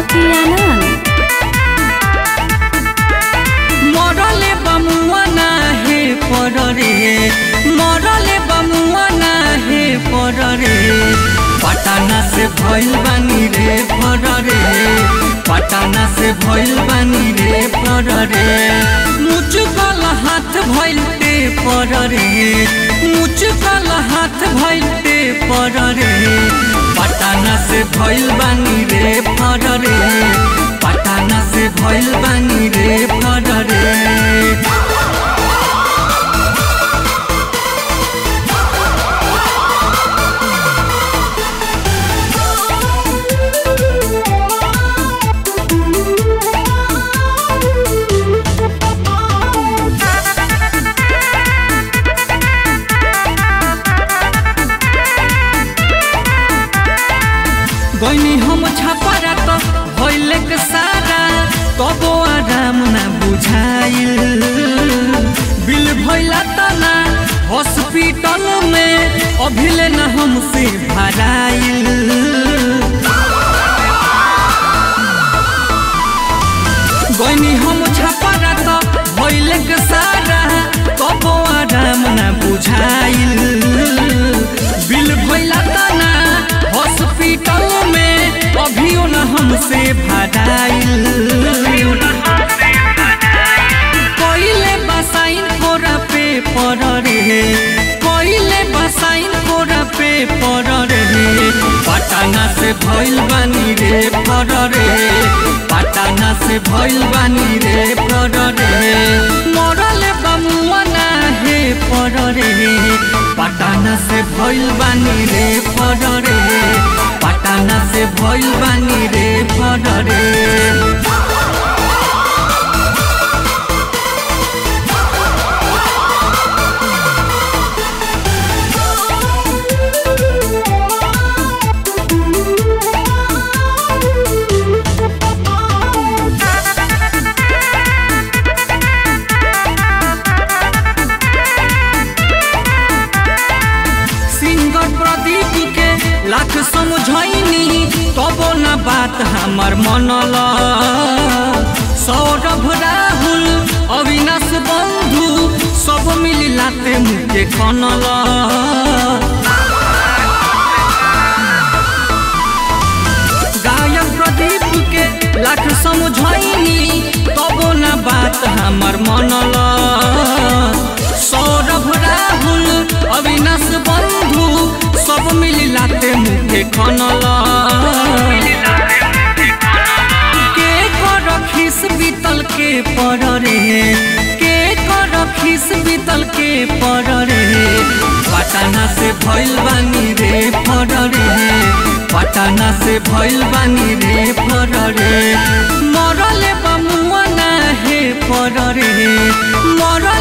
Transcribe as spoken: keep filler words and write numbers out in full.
लकी आनंद मरले बमुआ ना हे पर रे मरले बमुआ ना हे पर रे पटना से भइल बानी रे पर रे पटना से भइल बानी रे पर रे मुचकल हाथ भइल ते पर रे मुचकल हाथ भइल ते पर रे पटना से भइल बानी रे पर रे पटना से भइल बानी रे पर रे गईनी हम छापारा तो भइले के सारा कबो आराम ना बुझाइल बिल भइला तना हॉस्पिटल में अभिले ना हमसे भराइल गईनी हम छापारा तो भइले के सारा कबो आराम ना बुझाइल बिल भइला तना हॉस्पिटल में अभियो न हमसे भराइल कोइले बसाइन कोरा पे पर रे कोइले बसाइन कोरा पे पर रे पटना से भइल बानी रे पर रे पटना से भइल बानी रे पर रे मरले बमुआ ना हे पर रे पटना से भइल बानी रे पर रे पटना से भइल बानी रे पर रे लाख समझैनी तबो न बात हमार मनल सौरभ राहुल अविनाश बंधु सब मिली लाते मुझे खनल गायक प्रदीप के लाख समझैनी तबो न बात हमार मनल सौरभ राहुल अविनाश बंधु सब मिली लाते मुझे खनल के कर खीस बीतल के पर रे के कर खीस बीतल के पर रे पटना से भइल बानी रे पर रे पटना से भइल बानी रे पर रे मरले बमुआ ना हे पर रे मरले